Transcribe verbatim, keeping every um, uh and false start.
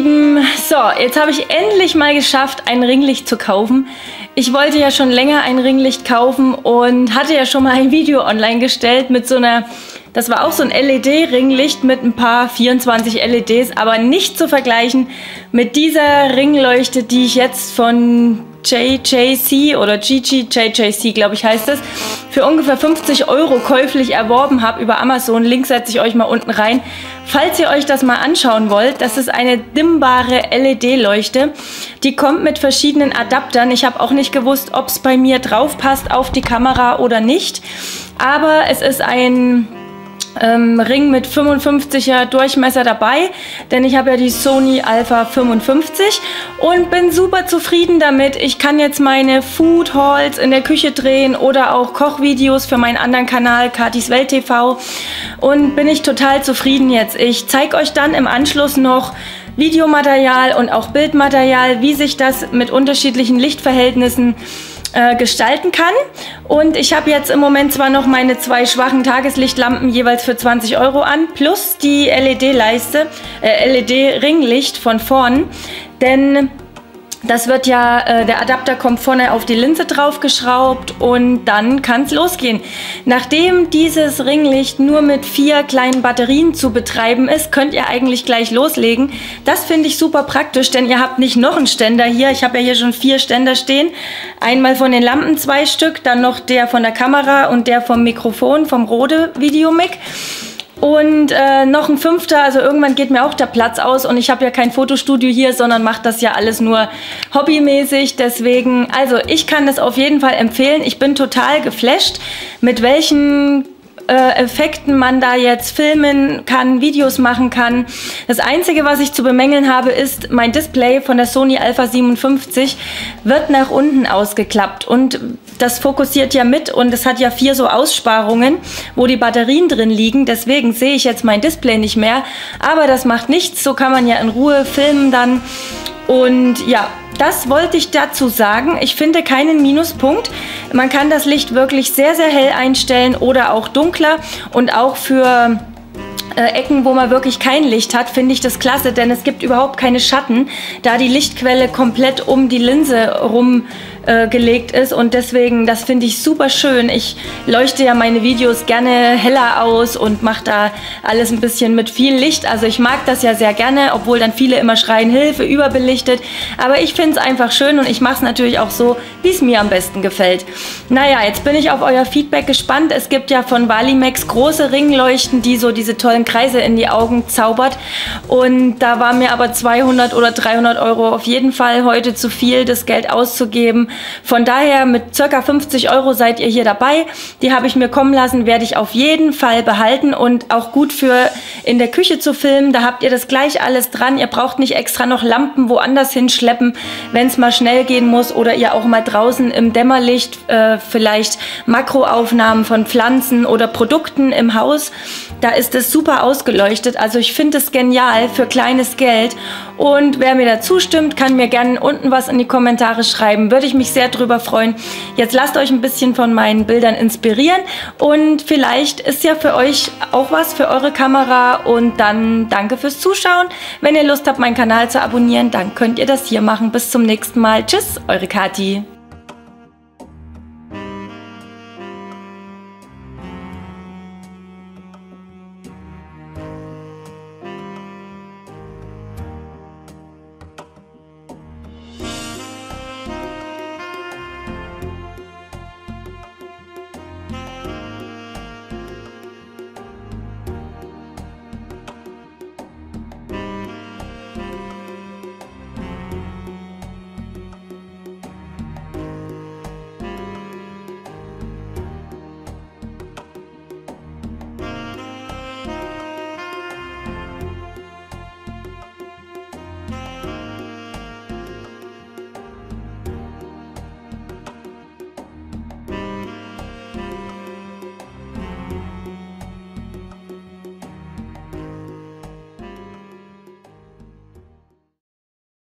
Lieben, so, jetzt habe ich endlich mal geschafft, ein Ringlicht zu kaufen. Ich wollte ja schon länger ein Ringlicht kaufen und hatte ja schon mal ein Video online gestellt mit so einer, das war auch so ein L E D-Ringlicht mit ein paar vierundzwanzig L E Ds, aber nicht zu vergleichen mit dieser Ringleuchte, die ich jetzt von J J C oder G G J J C, glaube ich, heißt es, für ungefähr fünfzig Euro käuflich erworben habe über Amazon. Link setze ich euch mal unten rein. Falls ihr euch das mal anschauen wollt, das ist eine dimmbare L E D-Leuchte. Die kommt mit verschiedenen Adaptern. Ich habe auch nicht gewusst, ob es bei mir drauf passt auf die Kamera oder nicht. Aber es ist ein Ähm, Ring mit fünfundfünfziger Durchmesser dabei, denn ich habe ja die Sony Alpha fünfundfünfzig und bin super zufrieden damit. Ich kann jetzt meine Food Hauls in der Küche drehen oder auch Kochvideos für meinen anderen Kanal Katis Welt T V und bin ich total zufrieden jetzt. Ich zeige euch dann im Anschluss noch Videomaterial und auch Bildmaterial, wie sich das mit unterschiedlichen Lichtverhältnissen äh, gestalten kann. Und ich habe jetzt im Moment zwar noch meine zwei schwachen Tageslichtlampen jeweils für zwanzig Euro an, plus die L E D-Leiste, äh, L E D-Ringlicht von vorn, denn das wird ja, äh, der Adapter kommt vorne auf die Linse drauf geschraubt und dann kann es losgehen. Nachdem dieses Ringlicht nur mit vier kleinen Batterien zu betreiben ist, könnt ihr eigentlich gleich loslegen. Das finde ich super praktisch, denn ihr habt nicht noch einen Ständer hier. Ich habe ja hier schon vier Ständer stehen. Einmal von den Lampen zwei Stück, dann noch der von der Kamera und der vom Mikrofon, vom Rode Videomic. Und äh, noch ein fünfter, also irgendwann geht mir auch der Platz aus und ich habe ja kein Fotostudio hier, sondern mache das ja alles nur hobbymäßig. Deswegen, also ich kann das auf jeden Fall empfehlen. Ich bin total geflasht, mit welchen äh, Effekten man da jetzt filmen kann, Videos machen kann. Das Einzige, was ich zu bemängeln habe, ist, mein Display von der Sony Alpha siebenundfünfzig wird nach unten ausgeklappt und das fokussiert ja mit und es hat ja vier so Aussparungen, wo die Batterien drin liegen. Deswegen sehe ich jetzt mein Display nicht mehr. Aber das macht nichts. So kann man ja in Ruhe filmen dann. Und ja, das wollte ich dazu sagen. Ich finde keinen Minuspunkt. Man kann das Licht wirklich sehr, sehr hell einstellen oder auch dunkler. Und auch für Äh, Ecken, wo man wirklich kein Licht hat, finde ich das klasse, denn es gibt überhaupt keine Schatten, da die Lichtquelle komplett um die Linse rum äh, gelegt ist und deswegen, das finde ich super schön. Ich leuchte ja meine Videos gerne heller aus und mache da alles ein bisschen mit viel Licht, also ich mag das ja sehr gerne, obwohl dann viele immer schreien, Hilfe, überbelichtet, aber ich finde es einfach schön und ich mache es natürlich auch so, wie es mir am besten gefällt. Naja, jetzt bin ich auf euer Feedback gespannt. Es gibt ja von Valimax große Ringleuchten, die so diese tollen Kreise in die Augen zaubert und da war mir aber zweihundert oder dreihundert Euro auf jeden Fall heute zu viel, das Geld auszugeben. Von daher mit ca. fünfzig Euro seid ihr hier dabei. Die habe ich mir kommen lassen, werde ich auf jeden Fall behalten und auch gut für in der Küche zu filmen. Da habt ihr das gleich alles dran. Ihr braucht nicht extra noch Lampen woanders hinschleppen, wenn es mal schnell gehen muss oder ihr auch mal draußen im Dämmerlicht äh, vielleicht Makroaufnahmen von Pflanzen oder Produkten im Haus. Da ist es super ausgeleuchtet, also ich finde es genial für kleines Geld und wer mir da zustimmt, kann mir gerne unten was in die Kommentare schreiben, würde ich mich sehr drüber freuen. Jetzt lasst euch ein bisschen von meinen Bildern inspirieren und vielleicht ist ja für euch auch was für eure Kamera und dann danke fürs Zuschauen. Wenn ihr Lust habt, meinen Kanal zu abonnieren, dann könnt ihr das hier machen. Bis zum nächsten Mal. Tschüss, eure Kati.